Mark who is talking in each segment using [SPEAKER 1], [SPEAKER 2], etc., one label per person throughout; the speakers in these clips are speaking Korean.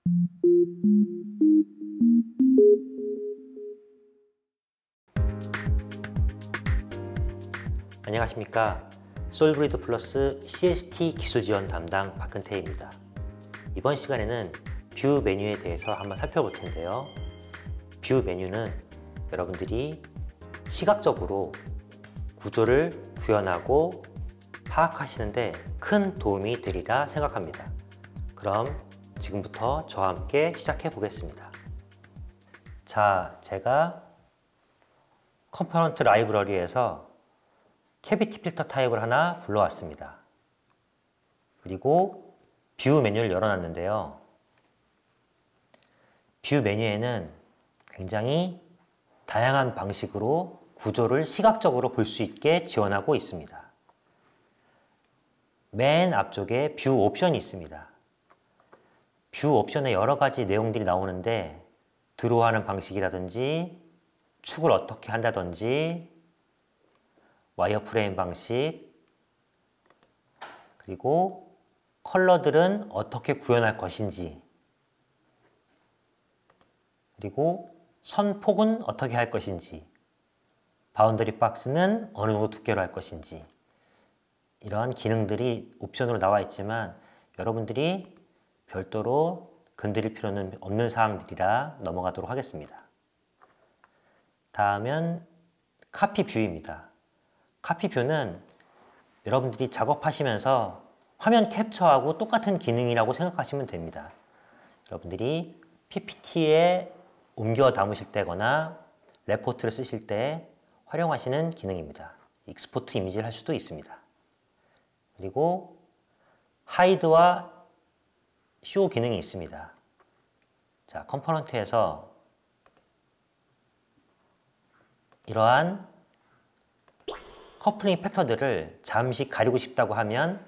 [SPEAKER 1] 안녕하십니까. 솔브리드 플러스 CST 기술 지원 담당 박근태입니다. 이번 시간에는 뷰 메뉴에 대해서 한번 살펴볼 텐데요. 뷰 메뉴는 여러분들이 시각적으로 구조를 구현하고 파악하시는데 큰 도움이 되리라 생각합니다. 그럼 지금부터 저와 함께 시작해 보겠습니다. 자, 제가 컴포넌트 라이브러리에서 캐비티 필터 타입을 하나 불러왔습니다. 그리고 뷰 메뉴를 열어놨는데요. 뷰 메뉴에는 굉장히 다양한 방식으로 구조를 시각적으로 볼 수 있게 지원하고 있습니다. 맨 앞쪽에 뷰 옵션이 있습니다. 뷰 옵션에 여러 가지 내용들이 나오는데 드로우하는 방식이라든지 축을 어떻게 한다든지 와이어프레임 방식, 그리고 컬러들은 어떻게 구현할 것인지, 그리고 선폭은 어떻게 할 것인지, 바운더리 박스는 어느 정도 두께로 할 것인지, 이러한 기능들이 옵션으로 나와 있지만 여러분들이 별도로 건드릴 필요는 없는 사항들이라 넘어가도록 하겠습니다. 다음은 카피 뷰입니다. 카피 뷰는 여러분들이 작업하시면서 화면 캡처하고 똑같은 기능이라고 생각하시면 됩니다. 여러분들이 PPT에 옮겨 담으실 때거나 레포트를 쓰실 때 활용하시는 기능입니다. 익스포트 이미지를 할 수도 있습니다. 그리고 하이드와 쇼 기능이 있습니다. 자, 컴포넌트에서 이러한 커플링 팩터들을 잠시 가리고 싶다고 하면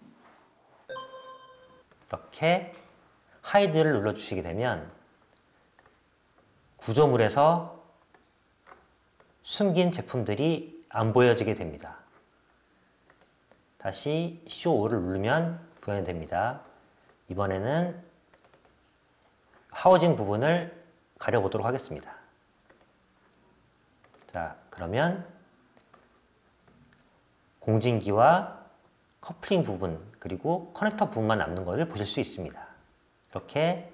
[SPEAKER 1] 이렇게 하이드를 눌러주시게 되면 구조물에서 숨긴 제품들이 안 보여지게 됩니다. 다시 쇼5를 누르면 구현이 됩니다. 이번에는 하우징 부분을 가려보도록 하겠습니다. 자, 그러면 공진기와 커플링 부분 그리고 커넥터 부분만 남는 것을 보실 수 있습니다. 이렇게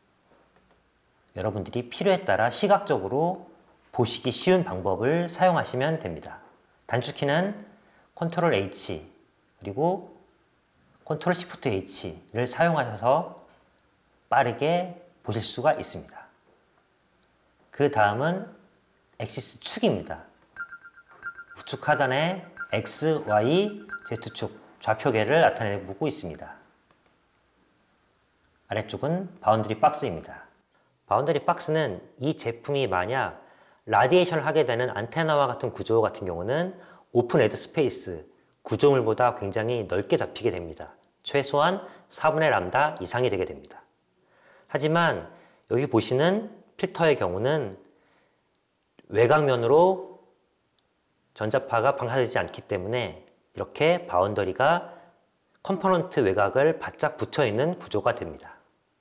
[SPEAKER 1] 여러분들이 필요에 따라 시각적으로 보시기 쉬운 방법을 사용하시면 됩니다. 단축키는 컨트롤 H 그리고 컨트롤 시프트 H를 사용하셔서 빠르게 보실 수가 있습니다. 그 다음은 엑시스 축입니다. 우측 하단에 X, Y, Z축 좌표계를 나타내고 있습니다. 아래쪽은 바운더리 박스입니다. 바운더리 박스는 이 제품이 만약 라디에이션을 하게 되는 안테나와 같은 구조 같은 경우는 오픈 헤드 스페이스, 구조물보다 굉장히 넓게 잡히게 됩니다. 최소한 4분의 람다 이상이 되게 됩니다. 하지만 여기 보시는 필터의 경우는 외곽면으로 전자파가 방사되지 않기 때문에 이렇게 바운더리가 컴포넌트 외곽을 바짝 붙여 있는 구조가 됩니다.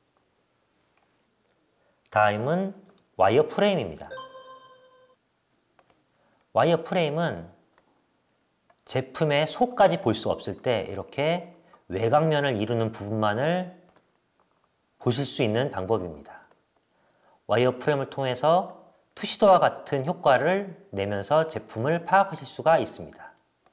[SPEAKER 1] 다음은 와이어 프레임입니다. 와이어 프레임은 제품의 속까지 볼 수 없을 때 이렇게 외곽면을 이루는 부분만을 보실 수 있는 방법입니다. 와이어 프레임을 통해서 투시도와 같은 효과를 내면서 제품을 파악하실 수가 있습니다.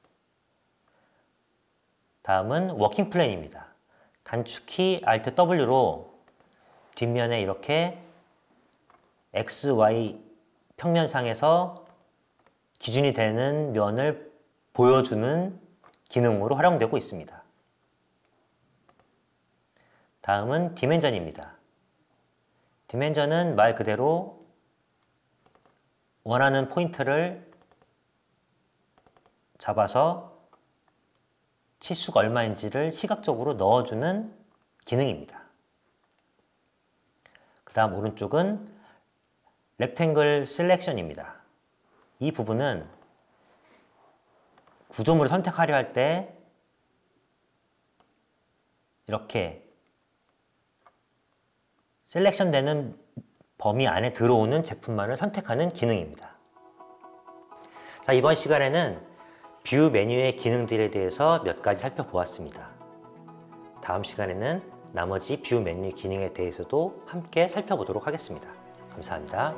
[SPEAKER 1] 다음은 워킹 플랜입니다. 단축키 Alt W로 뒷면에 이렇게 X, Y 평면상에서 기준이 되는 면을 보여주는 기능으로 활용되고 있습니다. 다음은 디멘전입니다. 디멘전은 말 그대로 원하는 포인트를 잡아서 치수가 얼마인지를 시각적으로 넣어주는 기능입니다. 그 다음 오른쪽은 렉탱글 셀렉션입니다. 이 부분은 구조물을 선택하려 할 때 이렇게 셀렉션 되는 범위 안에 들어오는 제품만을 선택하는 기능입니다. 자, 이번 시간에는 뷰 메뉴의 기능들에 대해서 몇 가지 살펴보았습니다. 다음 시간에는 나머지 뷰 메뉴 기능에 대해서도 함께 살펴보도록 하겠습니다. 감사합니다.